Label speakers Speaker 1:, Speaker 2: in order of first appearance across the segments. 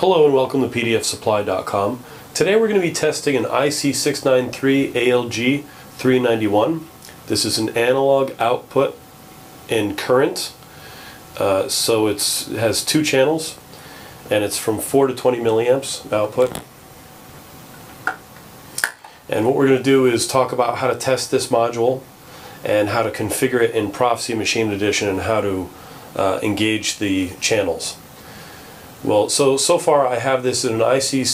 Speaker 1: Hello and welcome to pdfsupply.com. Today we're going to be testing an IC693ALG391. This is an analog output in current, so it has two channels and it's from 4 to 20 milliamps output. And what we're going to do is talk about how to test this module and how to configure it in Proficy Machine Edition and how to engage the channels. Well, so far I have this in an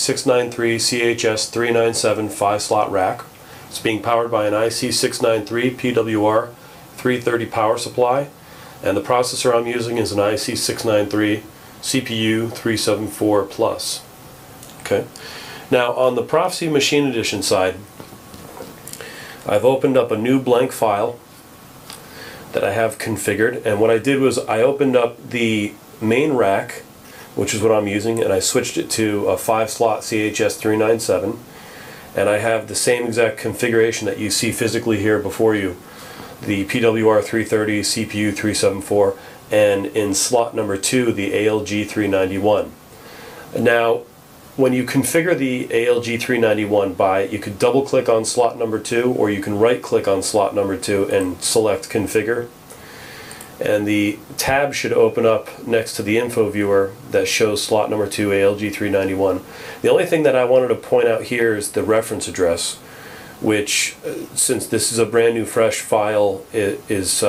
Speaker 1: IC693CHS397 5-slot rack. It's being powered by an IC693 PWR 330 power supply, and the processor I'm using is an IC693 CPU 374 Plus. Okay. Now on the Proficy Machine Edition side, I've opened up a new blank file that I have configured, and what I did was I opened up the main rack, which is what I'm using, and I switched it to a 5-slot CHS397, and I have the same exact configuration that you see physically here before you, the PWR 330, CPU 374, and in slot number 2 the ALG391. Now when you configure the ALG391 you could double click on slot number 2, or you can right click on slot number 2 and select configure, and the tab should open up next to the info viewer that shows slot number 2 ALG391. The only thing that I wanted to point out here is the reference address, which since this is a brand new fresh file, it is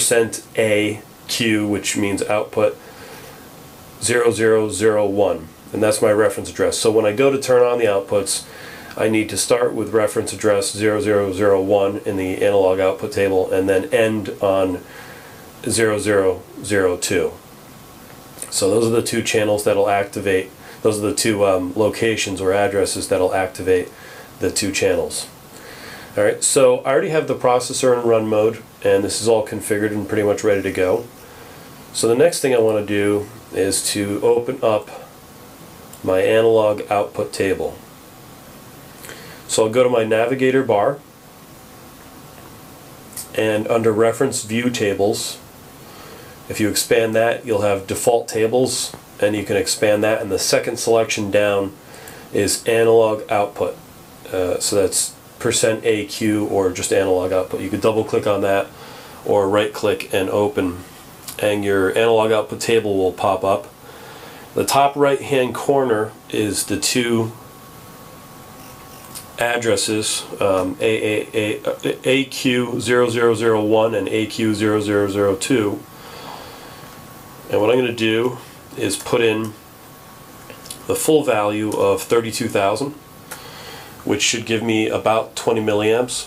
Speaker 1: %AQ, which means output 0001, and that's my reference address. So when I go to turn on the outputs, I need to start with reference address 0001 in the analog output table and then end on 0002. So those are the two channels that'll activate, those are the two locations or addresses that'll activate the two channels. Alright, so I already have the processor in run mode, and this is all configured and pretty much ready to go. So the next thing I want to do is to open up my analog output table. So I'll go to my navigator bar, and under reference view tables, if you expand that, you'll have default tables, and you can expand that, and the second selection down is analog output. So that's %AQ or just analog output. You could double click on that or right click and open, and your analog output table will pop up. The top right hand corner is the two addresses, AQ0001 and AQ0002. And what I'm going to do is put in the full value of 32,000, which should give me about 20 milliamps.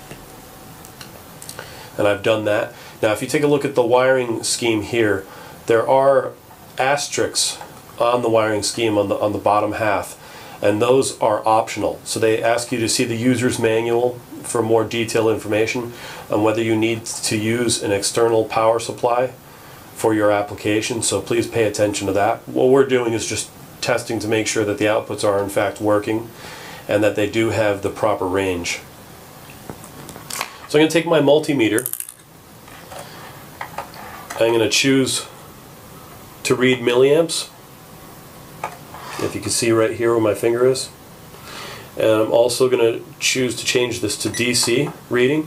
Speaker 1: And I've done that. Now if you take a look at the wiring scheme here, there are asterisks on the wiring scheme on the bottom half, and those are optional. So they ask you to see the user's manual for more detailed information on whether you need to use an external power supply for your application, so please pay attention to that. What we're doing is just testing to make sure that the outputs are in fact working and that they do have the proper range. So I'm going to take my multimeter. I'm going to choose to read milliamps, if you can see right here where my finger is. And I'm also going to choose to change this to DC reading.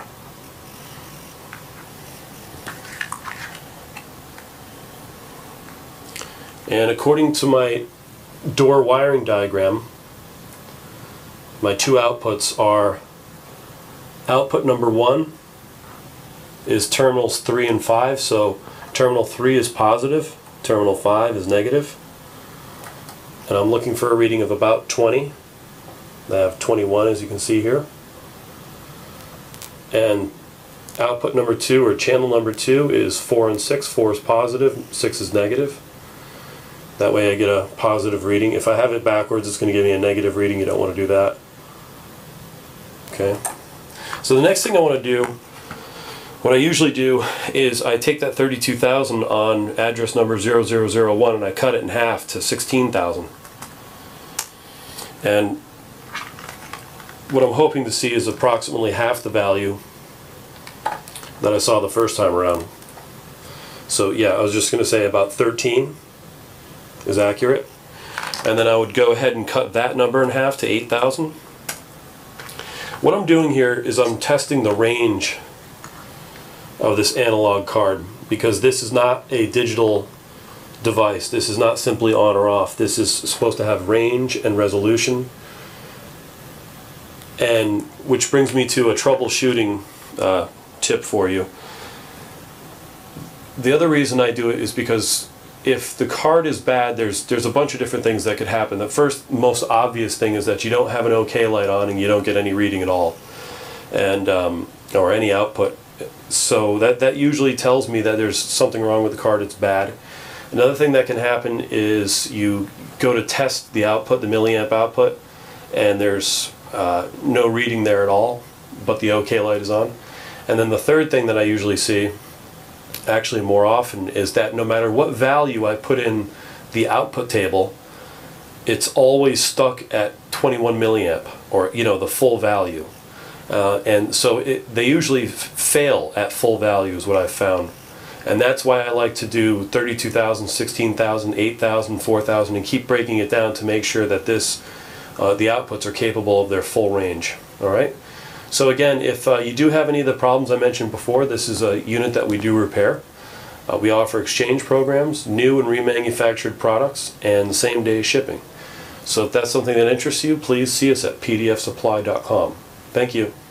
Speaker 1: And according to my door wiring diagram, my two outputs are, output number 1 is terminals 3 and 5, so terminal 3 is positive, terminal 5 is negative. And I'm looking for a reading of about 20. I have 21 as you can see here. And output number 2, or channel number 2, is 4 and 6. 4 is positive, 6 is negative. That way I get a positive reading. If I have it backwards, it's going to give me a negative reading. You don't want to do that. Okay. So the next thing I want to do, what I usually do is I take that 32,000 on address number 0001 and I cut it in half to 16,000. And what I'm hoping to see is approximately half the value that I saw the first time around. So yeah, I was just going to say about 13 is accurate. and then I would go ahead and cut that number in half to 8,000. What I'm doing here is I'm testing the range of this analog card, because this is not a digital device. This is not simply on or off. This is supposed to have range and resolution, and which brings me to a troubleshooting tip for you. The other reason I do it is because if the card is bad, there's a bunch of different things that could happen. The first, most obvious thing is that you don't have an OK light on and you don't get any reading at all, and or any output. So that usually tells me that there's something wrong with the card. It's bad. Another thing that can happen is you go to test the output, the milliamp output, and there's no reading there at all, but the OK light is on. And then the third thing that I usually see, actually more often, is that no matter what value I put in the output table, it's always stuck at 21 milliamp, or the full value. And so they usually fail at full value is what I've found. And that's why I like to do 32,000, 16,000, 8,000, 4,000, and keep breaking it down to make sure that the outputs are capable of their full range. Alright? So again, if you do have any of the problems I mentioned before, this is a unit that we do repair. We offer exchange programs, new and remanufactured products, and same-day shipping. So if that's something that interests you, please see us at pdfsupply.com. Thank you.